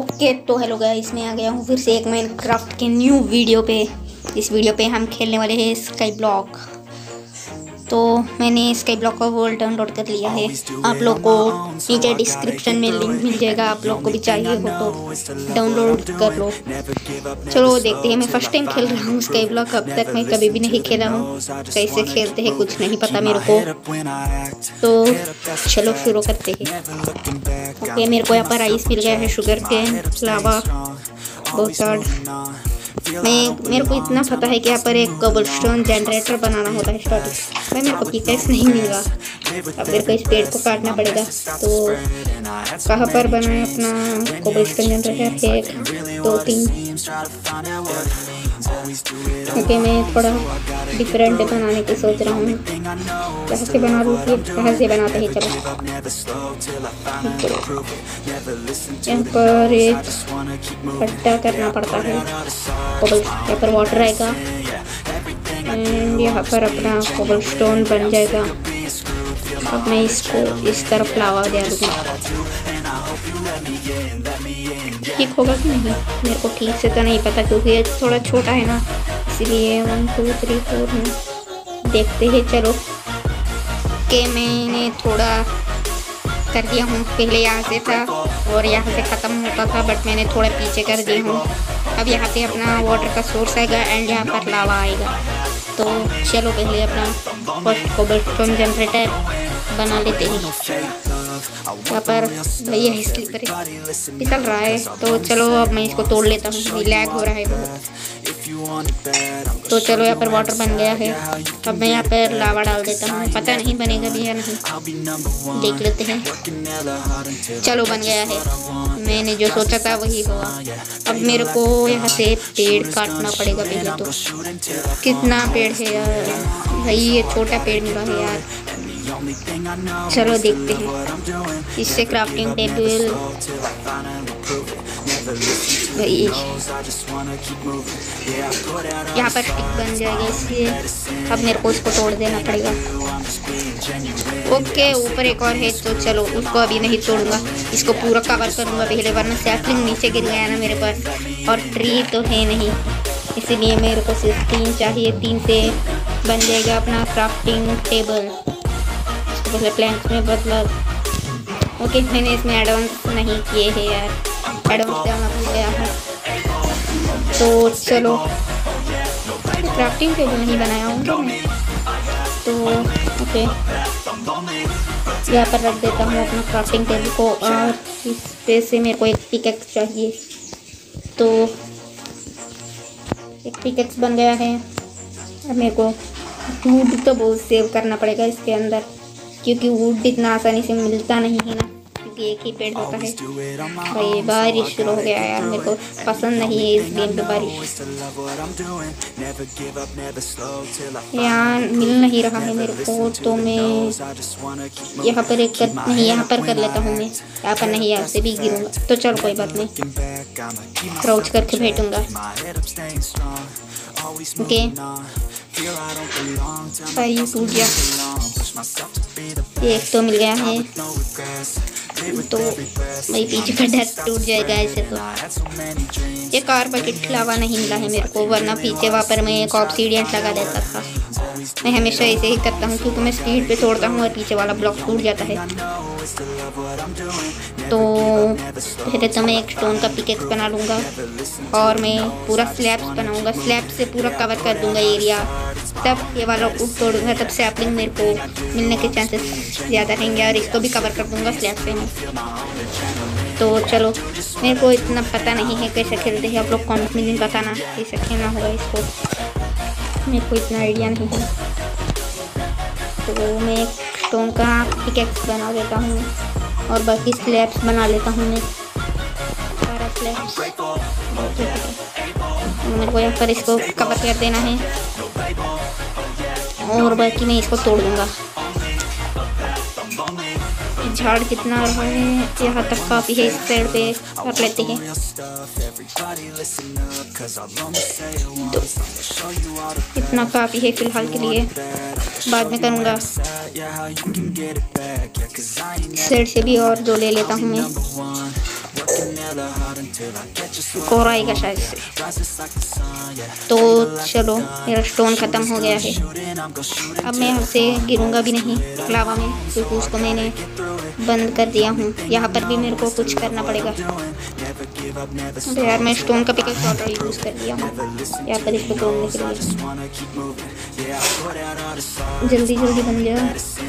Okay तो hello guys, मैं आ गया हूँ फिर से एक माइनक्राफ्ट के न्यू वीडियो पे। इस वीडियो पे हम खेलने वाले हैं स्काई ब्लॉक। तो मैंने स्काई ब्लॉक का वर्ल्ड डाउनलोड कर लिया है। आप लोग को नीचे डिस्क्रिप्शन में लिंक मिल जाएगा, आप लोग को भी चाहिए हो तो डाउनलोड कर लो। चलो देखते हैं, मैं फर्स्ट टाइम खेल रहा हूँ स्काई ब्लॉक। अब तक मैं कभी भी नहीं खेला हूँ, कैसे खेलते हैं कुछ नहीं पता मेरे को। तो चलो शुरू करते हैं। ओके, मेरे को यहाँ पर आइस मिल गया है, शुगर केन, लावा, बोसार्ड। मेरे को इतना पता है कि यहाँ पर एक कोबलस्टोन जनरेटर बनाना होता है स्टार्टिंग में। मेरे को पिकैक्स नहीं मिल रहा, अब मेरे को इस पेड़ को काटना पड़ेगा। तो कहाँ पर बनाए अपना कोबलस्टोन जनरेटर? 1 2 3। ओके, मैं थोड़ा डिफरेंट बनाने की सोच रहा हूँ। कहाँ से बना लूँ, कहाँ से बनाते हैं? चलो यहाँ पर एक खड्डा करना पड़ता है। यहाँ पर वाटर आएगा एंड यहाँ पर अपना कोबलस्टोन बन जाएगा। अब मैं इसको इस तरफ लावा दे दूँगा। ठीक होगा कि नहीं मेरे को ठीक से तो नहीं पता, क्योंकि ये थोड़ा छोटा है ना, इसलिए 1 2 3 4 में देखते हैं। चलो कि मैंने थोड़ा कर दिया हूँ। पहले यहाँ से था और यहाँ से ख़त्म होता था, बट मैंने थोड़ा पीछे कर दिया हूँ। अब यहाँ पे अपना वाटर का सोर्स आएगा एंड यहाँ पर लावा आएगा। तो चलो पहले अपना फर्स्ट कोबलस्टोन जनरेटर बना लेते हैं। यहाँ पर भैया स्लीपर फिसल रहा है, तो चलो अब मैं इसको तोड़ लेता हूँ। लैग हो रहा है बहुत। तो चलो यहाँ पर वाटर बन गया है। अब मैं यहाँ पर लावा डाल देता हूँ, पता नहीं बनेगा भी या नहीं, देख लेते हैं। चलो बन गया है, मैंने जो सोचा था वही हुआ। अब मेरे को यहाँ से पेड़ काटना पड़ेगा पहले। तो कितना पेड़ है यार भाई, ये छोटा पेड़ मिला है यार। चलो देखते हैं, इससे क्राफ्टिंग टेबल यहाँ पर स्टिक बन जाएगा, इसलिए अब मेरे को इसको तोड़ देना पड़ेगा। ओके, ऊपर एक और है, तो चलो उसको अभी नहीं तोड़ूंगा, इसको पूरा कवर करूंगा पहले, वरना सैपलिंग नीचे गिर गया ना मेरे पास, और ट्री तो है नहीं, इसीलिए मेरे को सिर्फ 3 चाहिए। 3 से बन जाएगा अपना क्राफ्टिंग टेबल। इसको पहले प्लैंक्स में बदला। ओके, मैंने इसमें एडवांस नहीं किए हैं यार, एडवांस देना भूल गया है। तो चलो क्राफ्टिंग टेबल नहीं बनाया हूँ मैं, तो ओके यहाँ पर रख देता हूँ अपना क्राफ्टिंग टेबल को। और इस पे से मेरे को एक पिकैक्स चाहिए, तो एक पिकैक्स बन गया है। अब मेरे को वुड तो बहुत सेव करना पड़ेगा इसके अंदर, क्योंकि वुड इतना आसानी से मिलता नहीं है ना, क्योंकि एक ही पेड़ होता है। भाई बारिश शुरू हो गया यार, मेरे को पसंद नहीं है इस गेम पे बारिश। यहाँ मिल नहीं रहा है मेरे को, तो मैं यहाँ पर यहाँ पर कर लेता हूँ। मैं यहाँ पर नहीं, यहाँ से भी गिरूँगा। तो चलो कोई बात नहीं, क्राउच करके बैठूँगा। ओके, भाई टूट गया, एक तो मिल गया है। तो भाई पीछे का डेस्क टूट जाएगा ऐसे। तो ये कार बकेट लावा नहीं मिला है मेरे को, वरना पीछे वहाँ पर मैं एक ऑब्सीडियन लगा देता था। मैं हमेशा ऐसे ही करता हूँ, क्योंकि मैं स्पीड पे तोड़ता हूँ और पीछे वाला ब्लॉक टूट जाता है। तो पहले तो मैं एक स्टोन का पिकैक्स बना लूँगा और मैं पूरा स्लैब्स बनाऊँगा, स्लैब से पूरा कवर कर दूँगा एरिया। तब ये वाला उठ तोड़ूँगा, तब सैपलिंग मेरे को मिलने के चांसेस ज़्यादा रहेंगे, और इसको भी कवर कर दूँगा स्लैब से मैं। तो चलो, मेरे को इतना पता नहीं है कैसे खेलते हैं, आप लोग कमेंट में बताना कैसे खेलना होगा इसको, मेरे को इतना आइडिया नहीं है। तो मैं एक स्टोन का पिकैक्स बना देता हूँ और बाकी स्लैब्स बना लेता हूँ मैं, सारा स्लैब्स। मेरे को यहाँ पर इसको कवर कर देना है और बाकी मैं इसको तोड़ दूँगा। झाड़ कितना रहा है, यहाँ तक काफ़ी है, इस साइड पे कर लेते हैं। तो इतना काफ़ी है फिलहाल के लिए, बाद में करूँगा। साइड से भी और 2 ले लेता हूँ मैं। और आएगा शायद से। तो चलो मेरा स्टोन ख़त्म हो गया है। अब मैं यहाँ से गिरूँगा भी नहीं लावा में, क्योंकि उसको मैंने बंद कर दिया हूँ। यहाँ पर भी मेरे को कुछ करना पड़ेगा। तो यार मैं स्टोन का पिकेक्स ऑलरेडी यूज़ कर दिया हूँ यहाँ पर इसको तोड़ने के लिए। जल्दी जल्दी बन गया।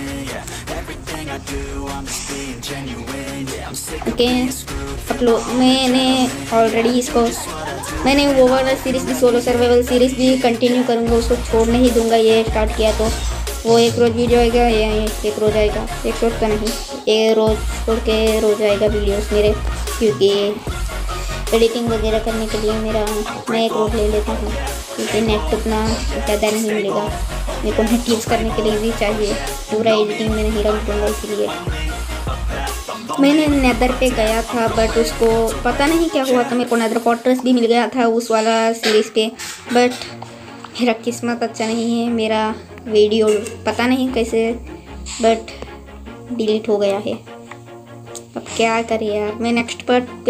ओके अपलोड मैंने ऑलरेडी इसको मैंने वो वाला सीरीज़ भी सोलो सर्वाइवल सीरीज़ भी कंटिन्यू करूँगा, उसको छोड़ नहीं दूँगा। ये स्टार्ट किया तो वो एक रोज़ वीडियो आएगा या एक रोज़ आएगा, एक रोज़ तो नहीं, एक रोज़ छोड़ के रोज़ आएगा वीडियोस मेरे, क्योंकि एडिटिंग वगैरह करने के लिए मैं एक रोज़ ले लेता हूँ, क्योंकि नेट उतना ज़्यादा नहीं मिलेगा। मेरे को नेट यूज़ करने के लिए भी चाहिए, पूरा एडिटिंग में नहीं रख दूँगा। इसलिए मैंने नेदर पे गया था, बट उसको पता नहीं क्या हुआ था, मेरे को नेदर फोर्ट्रेस भी मिल गया था उस वाला सीरीज़ पे, बट मेरा किस्मत अच्छा नहीं है। मेरा वीडियो पता नहीं कैसे बट डिलीट हो गया है। अब क्या करें यार। मैं नेक्स्ट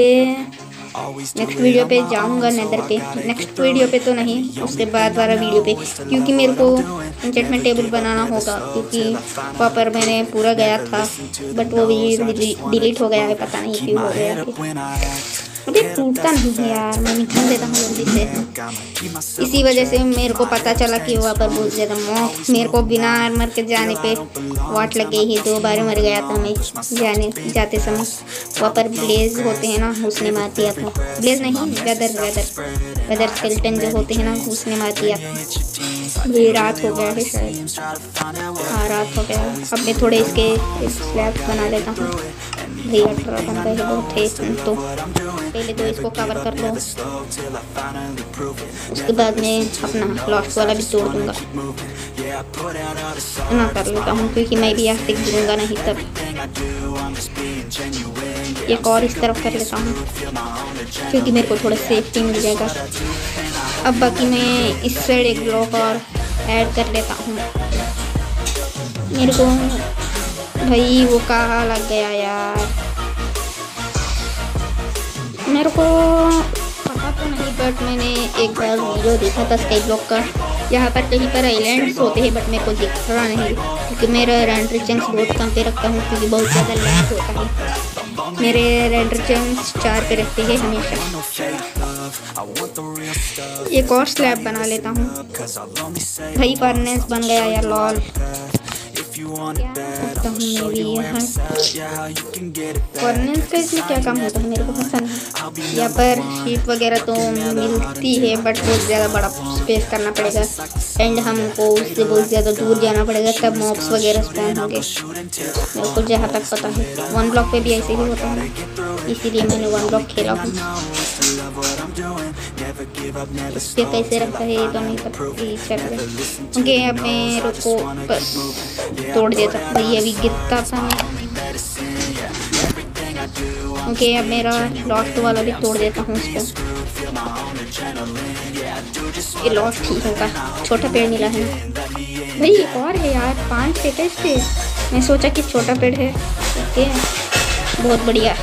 वीडियो पे जाऊंगा नेदर पे, नेक्स्ट वीडियो पे तो नहीं, उसके बाद वाला वीडियो पे, क्योंकि मेरे को एन्चेंटमेंट टेबल बनाना होगा, क्योंकि वहाँ पर मैंने पूरा गया था बट वो भी डिलीट हो गया है, पता नहीं क्यों हो गया है। अभी टूटता नहीं है यार, मैं निकाल देता हूँ जल्दी से। इसी वजह से मेरे को पता चला कि वहाँ पर बहुत ज़्यादा मॉक, मेरे को बिना आर्मर के जाने पे वाट लग गई ही, 2 बार मर गया था मैं जाते समय। वहाँ पर ब्लेज होते हैं ना, उसने मार दिया था। ब्लेज नहीं, वेदर स्केलेटन जो होते हैं ना, उसने मार दिया था। ये रात हो गया है शायद, हाँ रात हो गया। अब मैं थोड़े इसके स्लैब्स बना लेता हूँ। भैया 18 बन गए बहुत थे, तो पहले तो इसको कवर कर लो, उसके बाद मैं अपना लास्ट वाला भी तोड़ दूँगा। ना कर लेता हूँ, क्योंकि मैं भी यहाँ से गिरूँगा नहीं तब। एक और इस तरफ कर लेता हूँ, क्योंकि मेरे को थोड़ा सेफ्टी मिल जाएगा। अब बाकी मैं इस साइड एक ब्लॉक और ऐड कर लेता हूँ। मेरे को भाई वो कहाँ लग गया यार, मेरे को पता तो नहीं, बट मैंने एक बार वीडियो देखा था स्काई ब्लॉक का। यहाँ पर कहीं पर आइलैंड्स होते हैं, बट मेरे को दिख रहा नहीं, क्योंकि मेरा रेंडर चेंज बहुत कम पे रखता हूँ, क्योंकि बहुत ज़्यादा लैग होता है। मेरे रेंडर चेंज 4 पे रखते हैं हमेशा। एक और स्लैब बना लेता हूँ। भाई फर्नेस बन गया यार, लॉल। फर्नेस का इसमें क्या काम होता है, मेरे को पसंद है। यहाँ पर शीट वगैरह तो मिलती है, बट बहुत ज़्यादा बड़ा स्पेस करना पड़ेगा, एंड हमको उससे बहुत ज़्यादा दूर जाना पड़ेगा, तब मॉब्स वगैरह स्पॉन होंगे। मेरे को जहाँ तक पता है 1 ब्लॉक पे भी ऐसे ही होता है, इसीलिए मैंने 1 ब्लॉक खेला हूँ। इस पर कैसे रखता है ये तो नहीं पता, चल ओके। अब मेरे को बस तोड़ देता भाई, अभी गिरता था मैं। ओके अब मेरा लॉस्ट वाला भी तोड़ देता हूँ उसको। ये लॉस्ट ठीक होगा, छोटा पेड़ मिला है भाई। एक और है यार, 5 पेड़ है इस पे। मैं सोचा कि छोटा पेड़ है। ओके बहुत बढ़िया।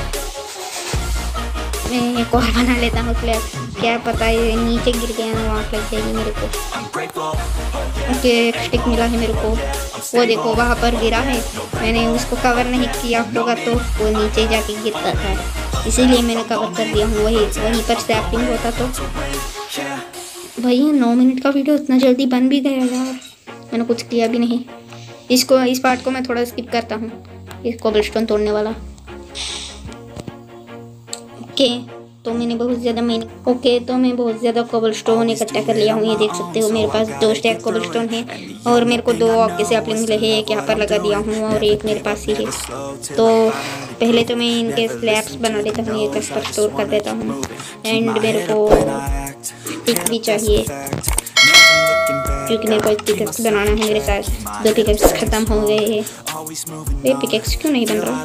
मैं एक और बना लेता हूँ स्लैब, क्या पता ये नीचे गिर गया ना, वहाँ लग जाएगी मेरे को। ओके एक स्टिक मिला है मेरे को, वो देखो वहाँ पर गिरा है, मैंने उसको कवर नहीं किया होगा तो वो नीचे जाके गिरता था, इसीलिए मैंने कवर कर दिया हूँ। वहीं पर स्टैपिंग होता तो भैया 9 मिनट का वीडियो इतना जल्दी बन भी गया यार, मैंने कुछ किया भी नहीं। इस पार्ट को मैं थोड़ा स्किप करता हूँ, इस कोबलस्टोन तोड़ने वाला। ओके तो मैं बहुत ज़्यादा कोबलस्टोन इकट्ठा कर लिया हूँ। ये देख सकते हो मेरे पास 2 स्टैक कोबलस्टोन है, और मेरे को 2 ऑक्के सैपलिंग मिले हैं, एक यहाँ पर लगा दिया हूँ और एक मेरे पास ही है। तो पहले तो मैं इनके स्लैब्स बना लेता हूँ, ये कस पर स्टोर कर देता हूँ, एंड मेरे को स्टिक भी चाहिए, क्योंकि मेरे को पिकेक्स बनाना है। मेरे साथ 2 पिकेक्स ख़त्म हो गए हैं। ये पिकेक्स क्यों नहीं बन रहा,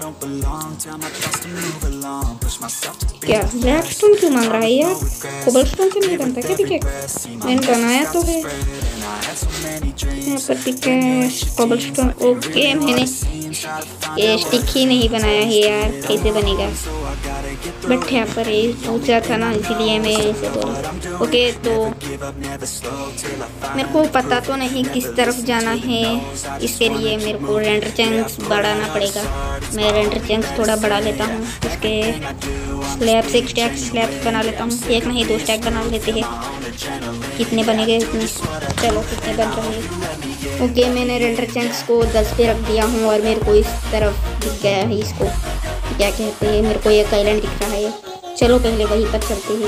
क्या ब्लैकस्टोन क्यों मांग रहा है यार? कोबलस्टोन से नहीं बनता क्या पिकेक्स? मैंने बनाया तो है यहाँ पर पिकेक्स कोबलस्टोन। ओके मैंने ये स्टिक ही नहीं बनाया है यार, कैसे बनेगा? बट यहाँ पर ये पूछा था ना, इसीलिए मैं इसे बोला। ओके, तो मेरे को पता तो नहीं किस तरफ जाना है, इसके लिए मेरे को रेंडर चंक्स बढ़ाना पड़ेगा। मैं रेंडर चंक्स थोड़ा बढ़ा लेता हूँ, इसके स्लैब्स, एक स्टैक स्लैब्स बना लेता हूँ। एक नहीं 2 स्टैक बना लेते हैं। कितने बनेंगे इतने, चलो कितने बन रहे हैं। ओके, मैंने रेंडर चंक्स को 10 पे रख दिया हूँ और मेरे को इस तरफ दिख गया है, इसको क्या कहते हैं, मेरे को एक आइलैंड दिख रहा है। चलो पहले वहीं पर चलते हैं।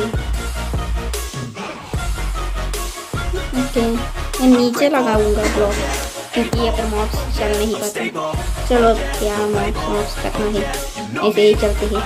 ओके, मैं नीचे लगाऊंगा ब्लॉक, क्योंकि यहाँ पर मॉब्स चल नहीं पाते। चलो क्या मॉब्स करना है, ऐसे ही चलते हैं।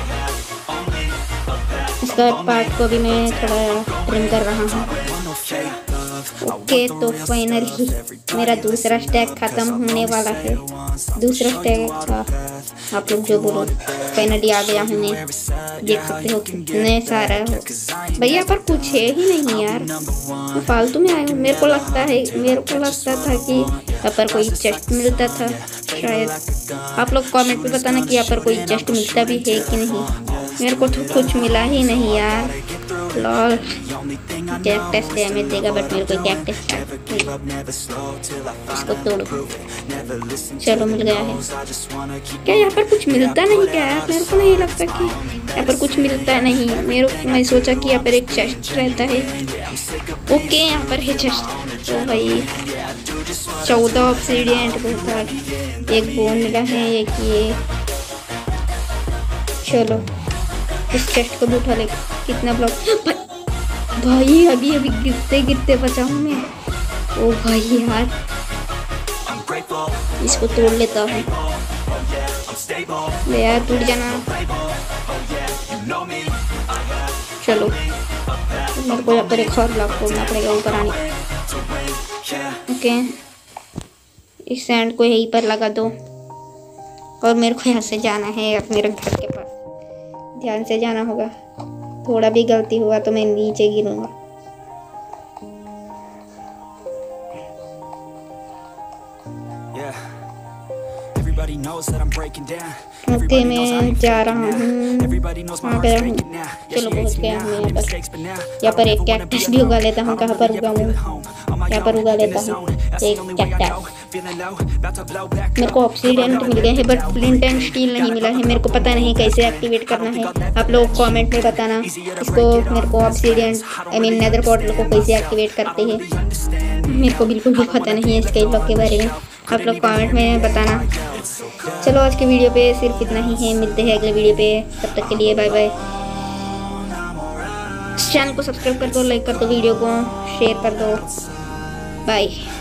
इसका पार्ट को भी मैं थोड़ा ट्रिम कर रहा हूँ। ओके, तो फाइनली मेरा दूसरा स्टैक ख़त्म होने वाला है। दूसरा स्टैक था, आप लोग जो बोलो, फाइनली आ गया हूँ मैं। देख सकते हो कितने सारा हो भाई, यहाँ पर कुछ है ही नहीं यार, मैं फालतू में आया हूँ। मेरे को लगता था कि यहाँ पर कोई चेस्ट मिलता था शायद। आप लोग कमेंट पे बताना कि यहाँ पर कोई चेस्ट मिलता भी है कि नहीं। मेरे को तो कुछ मिला ही नहीं यार। लॉल, कैक्टस डैमेज देगा, बट मेरे को कैक्टस इसको तोड़ो। चलो मिल गया है। क्या यहाँ पर कुछ मिलता नहीं क्या यार? मेरे को नहीं लगता कि यहाँ पर कुछ मिलता नहीं। मैं सोचा कि यहाँ पर एक चेस्ट रहता है। ओके, यहाँ पर है चेस्ट। तो भाई 14 ऑब्सीडियन, एक बोन मिला है, एक ये। चलो इस चेस्ट को भी उठा ले। कितना ब्लॉक भाई, अभी गिरते गिरते बचा हूँ मैं। ओ भाई यार, इसको तोड़ लेता हूँ यार, टूट जाना। चलो मेरे को यहाँ पर एक और ब्लॉक तोड़ना पड़ेगा ऊपर आने। ओके, इस सैंड को यहीं पर लगा दो और मेरे को यहाँ से जाना है अपने घर के पास। ध्यान से जाना होगा, थोड़ा भी गलती हुआ तो मैं नीचे गिरूंगा। ओके, मैं जा रहा हूँ, कहाँ पे रहूँ? चलो पहुँच गया हूँ यहाँ पर। यहाँ पर एक कैक्टस भी उगा लेता हूँ। कहाँ पर उगाऊँ? यहाँ पर उगा लेता हूँ एक कैक्टस। मेरे को ऑब्सीडियन मिल गए हैं, बट फ्लिंट एंड स्टील नहीं मिला है। मेरे को पता नहीं कैसे एक्टिवेट करना है। आप लोग कमेंट में बताना इसको, मेरे को ऑब्सीडियन नेदर पोर्टल को कैसे एक्टिवेट करते हैं। मेरे को बिल्कुल भी पता नहीं है इसके ब्लॉक के बारे में। आप लोग कमेंट में बताना। चलो आज की वीडियो पे सिर्फ इतना ही है, मिलते हैं अगले वीडियो पे। तब तक के लिए बाय बाय। चैनल को सब्सक्राइब कर दो, लाइक कर दो, वीडियो को शेयर कर दो। बाय।